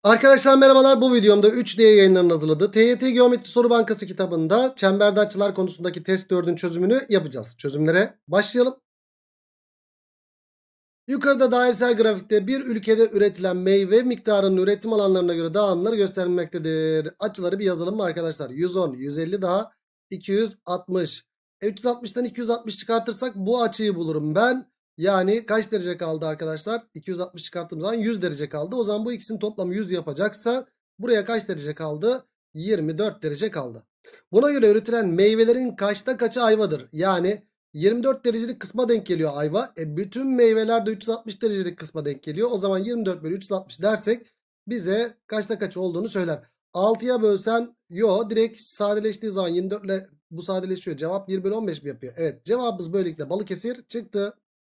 Arkadaşlar merhabalar, bu videomda 3D yayınlarının hazırladığı TYT Geometri Soru Bankası kitabında çemberde açılar konusundaki test 4'ün çözümünü yapacağız. Çözümlere başlayalım. Yukarıda dairesel grafikte bir ülkede üretilen meyve miktarının üretim alanlarına göre dağılımları gösterilmektedir. Açıları bir yazalım mı arkadaşlar? 110, 150 daha 260. 360'tan 260 çıkartırsak bu açıyı bulurum ben. Yani kaç derece kaldı arkadaşlar? 260 çıkarttığım zaman 100 derece kaldı. O zaman bu ikisinin toplamı 100 yapacaksa buraya kaç derece kaldı? 24 derece kaldı. Buna göre üretilen meyvelerin kaçta kaçı ayvadır? Yani 24 derecelik kısma denk geliyor ayva. Bütün meyveler de 360 derecelik kısma denk geliyor. O zaman 24 bölü 360 dersek bize kaçta kaç olduğunu söyler. 6'ya bölsen direkt sadeleştiği zaman 24 ile bu sadeleşiyor. Cevap 1 bölü 15 mi yapıyor? Evet, cevabımız böylelikle Balıkesir çıktı.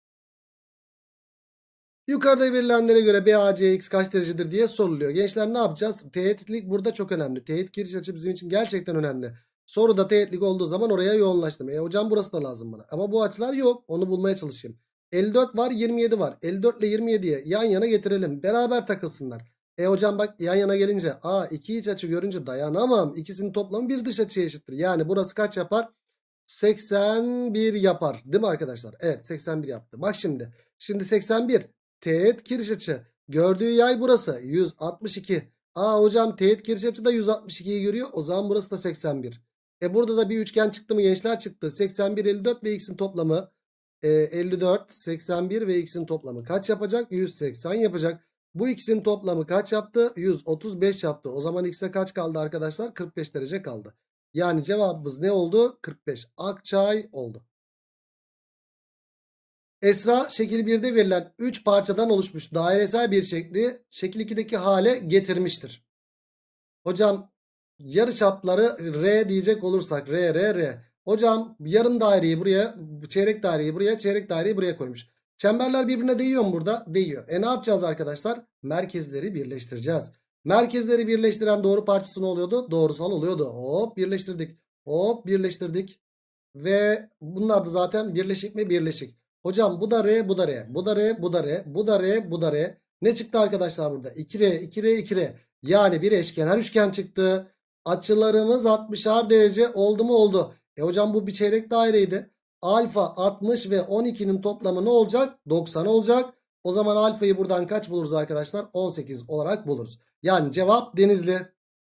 Yukarıda verilenlere göre BACX kaç derecedir diye soruluyor. Gençler ne yapacağız? Teğetlik burada çok önemli. Teğet giriş açı bizim için gerçekten önemli. Soruda teğetlik olduğu zaman oraya yoğunlaştım. Hocam burası da lazım bana. Ama bu açılar yok. Onu bulmaya çalışayım. 54 var, 27 var. 54 ile 27'yi yan yana getirelim. Beraber takılsınlar. Hocam bak, yan yana gelince iki iç açı görünce dayanamam. İkisinin toplamı bir dış açıya eşittir. Yani burası kaç yapar? 81 yapar. Değil mi arkadaşlar? Evet, 81 yaptı. Bak şimdi. Şimdi 81. Teğet giriş açı. Gördüğü yay burası. 162. Hocam teğet giriş açı da 162'yi görüyor. O zaman burası da 81. Burada da bir üçgen çıktı mı gençler? Çıktı. 81, 54 ve x'in toplamı 54, 81 ve x'in toplamı kaç yapacak? 180 yapacak. Bu x'in toplamı kaç yaptı? 135 yaptı. O zaman x'e kaç kaldı arkadaşlar? 45 derece kaldı. Yani cevabımız ne oldu? 45. Akçay oldu. Esra şekil 1'de verilen 3 parçadan oluşmuş dairesel bir şekli şekil 2'deki hale getirmiştir. Hocam yarıçapları R diyecek olursak R. Hocam yarım daireyi buraya, çeyrek daireyi buraya, çeyrek daireyi buraya koymuş. Çemberler birbirine değiyor mu burada? Değiyor. Ne yapacağız arkadaşlar? Merkezleri birleştireceğiz. Merkezleri birleştiren doğru parçası ne oluyordu? Doğrusal oluyordu. Hop birleştirdik. Hop birleştirdik. Ve bunlar da zaten birleşik mi? Birleşik. Hocam bu da R, bu da R. Bu da R, bu da R. Bu da R, bu da R. Ne çıktı arkadaşlar burada? 2R, 2R, 2R. Yani bir eşkenar üçgen çıktı. Açılarımız 60'ar derece oldu mu? Oldu. Hocam bu bir çeyrek daireydi. Alfa 60 ve 12'nin toplamı ne olacak? 90 olacak. O zaman alfayı buradan kaç buluruz arkadaşlar? 18 olarak buluruz. Yani cevap Denizli.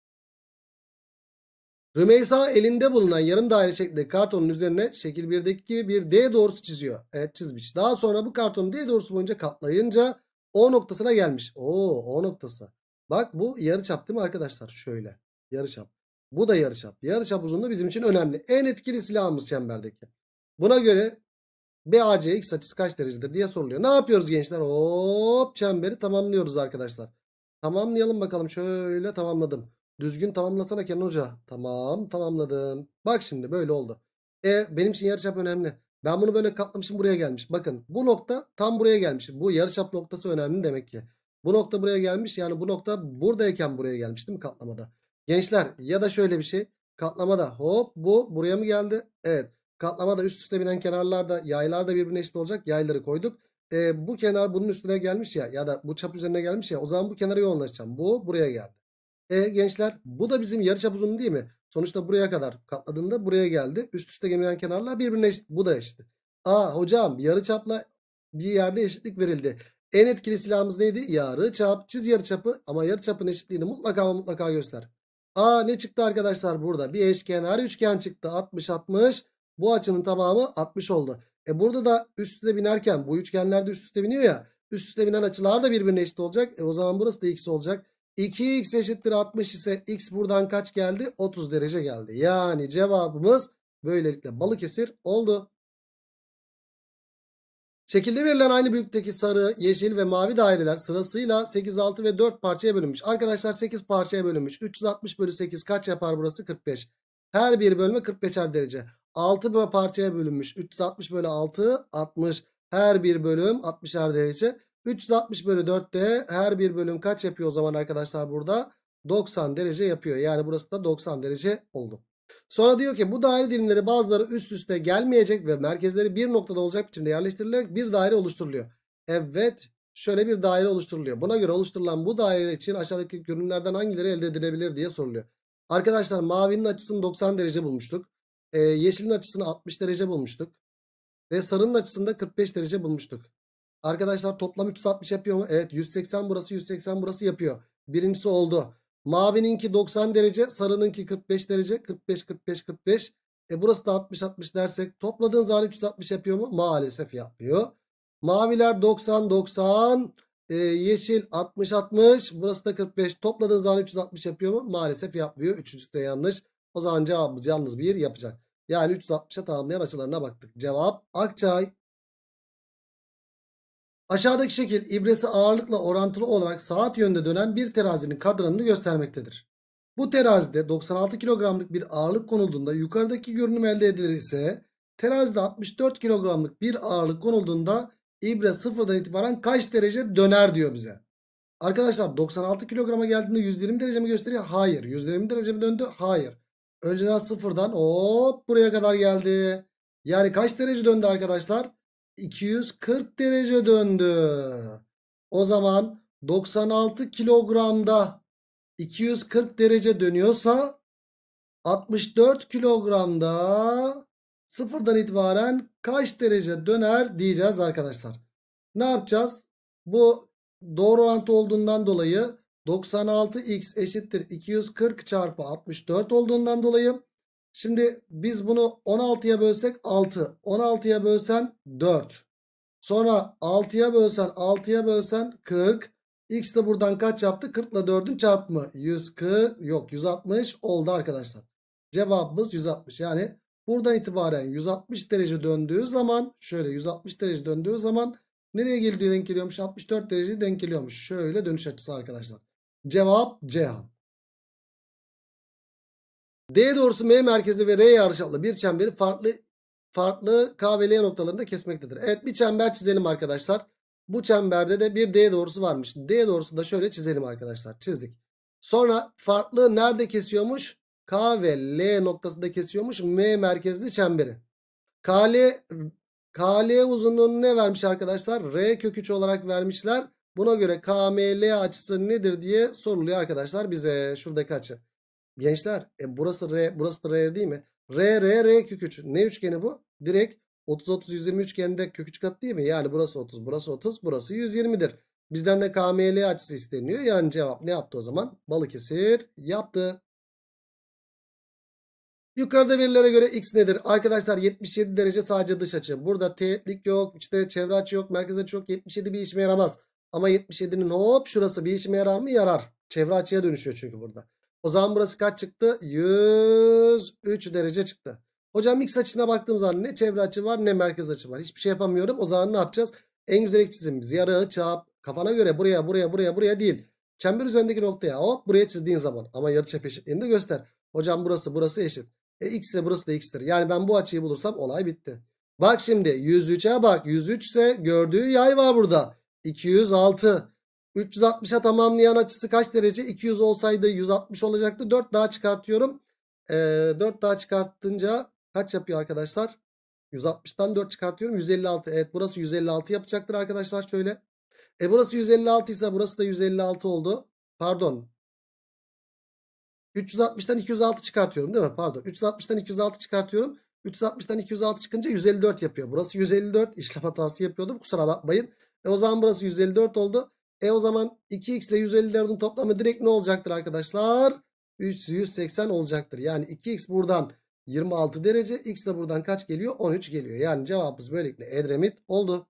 Rümeysa elinde bulunan yarım daire şeklindeki kartonun üzerine şekil 1'deki gibi bir D doğrusu çiziyor. Evet, çizmiş. Daha sonra bu kartonu D doğrusu boyunca katlayınca O noktasına gelmiş. O noktası. Bak bu yarıçap değil mi arkadaşlar? Şöyle yarıçap. Bu da yarıçap. Yarıçap uzunluğu bizim için önemli. En etkili silahımız çemberdeki. Buna göre BACX açısı kaç derecedir diye soruluyor. Ne yapıyoruz gençler? Hop çemberi tamamlıyoruz arkadaşlar. Tamamlayalım bakalım. Şöyle tamamladım. Düzgün tamamlasana Kenan Hoca. Tamam, tamamladım. Bak şimdi böyle oldu. Benim için yarıçap önemli. Ben bunu böyle katlamışım, buraya gelmiş. Bakın bu nokta tam buraya gelmiş. Bu yarıçap noktası önemli demek ki. Bu nokta buraya gelmiş. Yani bu nokta buradayken buraya gelmiş değil mi katlamada? Gençler ya da şöyle bir şey. Katlamada hop bu buraya mı geldi? Evet. Katlamada üst üste binen kenarlarda yaylar da birbirine eşit olacak. Yayları koyduk. Bu kenar bunun üstüne gelmiş ya da bu çap üzerine gelmiş ya. O zaman bu kenara yoğunlaşacağım. Bu buraya geldi. Gençler bu da bizim yarıçap uzunluğu değil mi? Sonuçta buraya kadar katladığında buraya geldi. Üst üste gelen kenarlar birbirine eşit. Bu da eşit. Hocam yarıçapla bir yerde eşitlik verildi. En etkili silahımız neydi? Yarıçap. Çiz yarıçapı ama yarıçapın eşitliğini mutlaka ama mutlaka göster. Ne çıktı arkadaşlar burada? Bir eşkenar üçgen çıktı. 60 60. Bu açının tamamı 60 oldu. Burada da üst üste binerken bu üçgenlerde üst üste biniyor ya. Üst üste binen açılar da birbirine eşit olacak. O zaman burası da x olacak. 2x eşittir 60 ise x buradan kaç geldi? 30 derece geldi. Yani cevabımız böylelikle Balıkesir oldu. Şekilde verilen aynı büyüklükteki sarı, yeşil ve mavi daireler sırasıyla 8, 6 ve 4 parçaya bölünmüş. Arkadaşlar 8 parçaya bölünmüş. 360 bölü 8 kaç yapar burası? 45. Her bir bölme 45'er derece. 6 parçaya bölünmüş. 360 bölü 6 60. Her bir bölüm 60'er derece. 360 bölü 4 de her bir bölüm kaç yapıyor o zaman arkadaşlar burada? 90 derece yapıyor. Yani burası da 90 derece oldu. Sonra diyor ki bu daire dilimleri bazıları üst üste gelmeyecek ve merkezleri bir noktada olacak biçimde yerleştirilerek bir daire oluşturuluyor. Evet, şöyle bir daire oluşturuluyor. Buna göre oluşturulan bu daire için aşağıdaki görünümlerden hangileri elde edilebilir diye soruluyor. Arkadaşlar mavinin açısını 90 derece bulmuştuk. Yeşilin açısını 60 derece bulmuştuk. Ve sarının açısını da 45 derece bulmuştuk. Arkadaşlar toplam 360 yapıyor mu? Evet, 180 burası 180 burası yapıyor. Birincisi oldu. Mavininki 90 derece, sarınınki 45 derece. 45 45 45. Burası da 60 60 dersek topladığın zaman 360 yapıyor mu? Maalesef yapmıyor. Maviler 90 90. Yeşil 60 60. Burası da 45. Topladığın zaman 360 yapıyor mu? Maalesef yapmıyor. Üçüncüsü de yanlış. O zaman cevabımız yalnız bir yapacak. Yani 360'a tamamlayan açılarına baktık. Cevap Akçay. Aşağıdaki şekil ibresi ağırlıkla orantılı olarak saat yönünde dönen bir terazinin kadranını göstermektedir. Bu terazide 96 kilogramlık bir ağırlık konulduğunda yukarıdaki görünüm elde edilirse terazide 64 kilogramlık bir ağırlık konulduğunda ibre sıfırdan itibaren kaç derece döner diyor bize. Arkadaşlar 96 kilograma geldiğinde 120 derece mi gösteriyor? Hayır. 120 derece mi döndü? Hayır. Önceden sıfırdan hop buraya kadar geldi. Yani kaç derece döndü arkadaşlar? 240 derece döndü. O zaman 96 kilogramda 240 derece dönüyorsa 64 kilogramda sıfırdan itibaren kaç derece döner diyeceğiz arkadaşlar. Ne yapacağız? Bu doğru orantı olduğundan dolayı 96x eşittir 240 çarpı 64 olduğundan dolayı şimdi biz bunu 16'ya bölsek 6, 16'ya bölsen 4. Sonra 6'ya bölsen 6'ya bölsen 40. X de buradan kaç yaptı? 40 ile 4'ün çarpımı. 140 yok 160 oldu arkadaşlar. Cevabımız 160. Yani buradan itibaren 160 derece döndüğü zaman şöyle 160 derece döndüğü zaman nereye geldiği denk geliyormuş? 64 derece denk geliyormuş. Şöyle dönüş açısı arkadaşlar. Cevap Ceyhan. D doğrusu M merkezli ve R yarıçaplı bir çemberi farklı K ve L noktalarında kesmektedir. Evet, bir çember çizelim arkadaşlar. Bu çemberde de bir D doğrusu varmış. D doğrusu da şöyle çizelim arkadaşlar. Çizdik. Sonra farklı nerede kesiyormuş? K ve L noktasında kesiyormuş M merkezli çemberi. KL uzunluğunu ne vermiş arkadaşlar? R kök 3 olarak vermişler. Buna göre KML açısı nedir diye soruluyor arkadaşlar bize. Şuradaki açı. Gençler burası R, burası da R değil mi? R kök 3. Ne üçgeni bu? Direkt 30 30 120 üçgeninde kök 3 kat değil mi? Yani burası 30, burası 30, burası 120'dir. Bizden de KML açısı isteniyor. Yani cevap ne yaptı o zaman? Balıkesir yaptı. Yukarıda verilere göre x nedir? Arkadaşlar 77 derece sadece dış açı. Burada teğetlik yok, işte çevre açı yok, merkez açı yok. 77 bir işime yaramaz. Ama 77'nin hop şurası bir işime yarar mı? Yarar. Çevre açıya dönüşüyor çünkü burada. O zaman burası kaç çıktı? 103 derece çıktı. Hocam x açısına baktığım zaman ne çevre açı var ne merkez açı var. Hiçbir şey yapamıyorum. O zaman ne yapacağız? En güzel ilk çizimimiz yarı çap. Kafana göre buraya değil. Çember üzerindeki noktaya hop buraya çizdiğin zaman. Ama yarıçap eşitliğini de göster. Hocam burası eşit. X ise burası da x'tir. Yani ben bu açıyı bulursam olay bitti. Bak şimdi 103'e bak. 103 ise gördüğü yay var burada. 206. 360'a tamamlayan açısı kaç derece? 200 olsaydı 160 olacaktı. 4 daha çıkartıyorum. 4 daha çıkartınca kaç yapıyor arkadaşlar? 160'tan 4 çıkartıyorum. 156. Evet, burası 156 yapacaktır arkadaşlar şöyle. Burası 156 ise burası da 156 oldu. Pardon. 360'tan 206 çıkartıyorum değil mi? Pardon. 360'tan 206 çıkartıyorum. 360'tan 206 çıkınca 154 yapıyor. Burası 154. İşlem hatası yapıyordum. Kusura bakmayın. O zaman burası 154 oldu. O zaman 2x ile 154'ün toplamı direkt ne olacaktır arkadaşlar? 180 olacaktır. Yani 2x buradan 26 derece. X de buradan kaç geliyor? 13 geliyor. Yani cevabımız böylelikle Edremit oldu.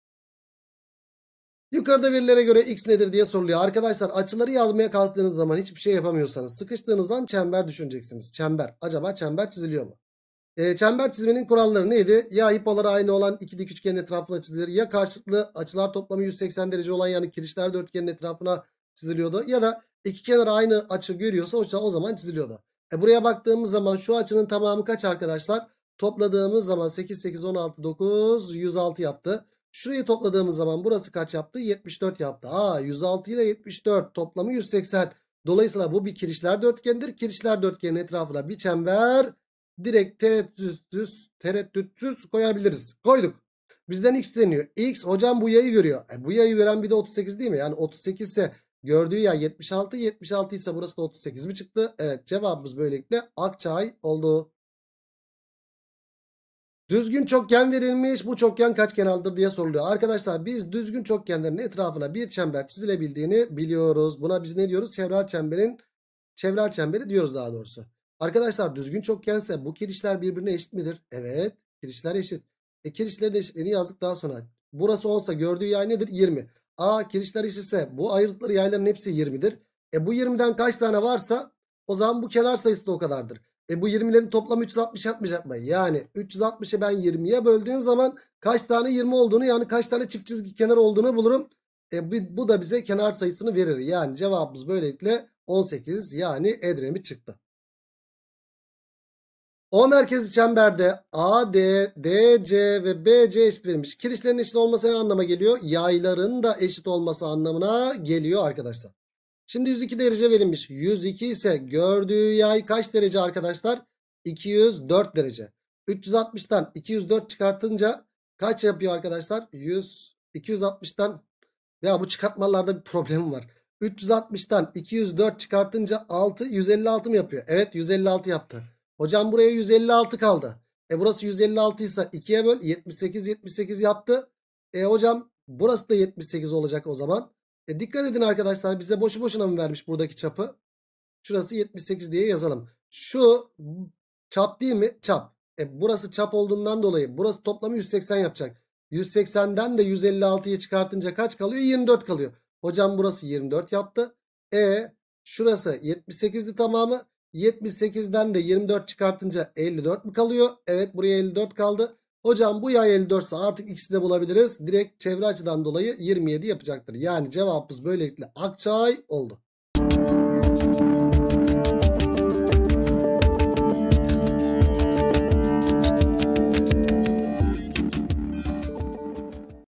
Yukarıda verilere göre x nedir diye soruluyor. Arkadaşlar açıları yazmaya kalktığınız zaman hiçbir şey yapamıyorsanız sıkıştığınızdan çember düşüneceksiniz. Çember. Acaba çember çiziliyor mu? Çember çizmenin kuralları neydi? Ya hipoları aynı olan iki dik üçgenin etrafına çizilir. Ya karşılıklı açılar toplamı 180 derece olan yani kirişler dörtgenin etrafına çiziliyordu. Ya da iki kenar aynı açı görüyorsa o zaman çiziliyordu. Buraya baktığımız zaman şu açının tamamı kaç arkadaşlar? Topladığımız zaman 8 8 16 9 106 yaptı. Şurayı topladığımız zaman burası kaç yaptı? 74 yaptı. 106 ile 74 toplamı 180. Dolayısıyla bu bir kirişler dörtgenidir. Kirişler dörtgenin etrafına bir çember direkt tereddütsüz koyabiliriz. Koyduk. Bizden x deniyor. X hocam bu yayı görüyor. Bu yayı gören bir de 38 değil mi? Yani 38 ise gördüğü yay 76. 76 ise burası da 38 mi çıktı? Evet, cevabımız böylelikle Akçay oldu. Düzgün çokgen verilmiş. Bu çokgen kaç kenardır diye soruluyor. Arkadaşlar biz düzgün çokgenlerin etrafına bir çember çizilebildiğini biliyoruz. Buna biz ne diyoruz? Çevrel çemberi diyoruz daha doğrusu. Arkadaşlar düzgün çokgense bu kirişler birbirine eşit midir? Evet. Kirişler eşit. Kirişlerin eşitliğini yazdık daha sonra. Burası 10'sa gördüğü yay nedir? 20. Kirişler eşitse bu ayrıldıkları yayların hepsi 20'dir. Bu 20'den kaç tane varsa o zaman bu kenar sayısı da o kadardır. Bu 20'lerin toplamı 360 yapmayacak mı? Yani 360'ı ben 20'ye böldüğüm zaman kaç tane 20 olduğunu, yani kaç tane çift çizgi kenar olduğunu bulurum. Bu da bize kenar sayısını verir. Yani cevabımız böylelikle 18, yani Edremit çıktı. O merkezi çemberde AD, DC ve BC eşit verilmiş. Kirişlerin eşit olması ne anlama geliyor? Yayların da eşit olması anlamına geliyor arkadaşlar. Şimdi 102 derece verilmiş. 102 ise gördüğü yay kaç derece arkadaşlar? 204 derece. 360'tan 204 çıkartınca kaç yapıyor arkadaşlar? 260'tan, ya bu çıkartmalarda bir problemim var. 360'tan 204 çıkartınca 6, 156 mı yapıyor? Evet, 156 yaptı. Hocam buraya 156 kaldı. Burası 156 ise 2'ye böl, 78 78 yaptı. Hocam burası da 78 olacak o zaman. Dikkat edin arkadaşlar, bize boşu boşuna mı vermiş buradaki çapı? Şurası 78 diye yazalım. Şu çap değil mi? Çap. Burası çap olduğundan dolayı burası toplamı 180 yapacak. 180'den de 156'yı çıkartınca kaç kalıyor? 24 kalıyor. Hocam burası 24 yaptı. Şurası 78'di tamamı. 78'den de 24 çıkartınca 54 mi kalıyor? Evet, buraya 54 kaldı. Hocam bu yay 54 ise artık ikisi de bulabiliriz. Direkt çevre açıdan dolayı 27 yapacaktır. Yani cevabımız böylelikle Akçay oldu.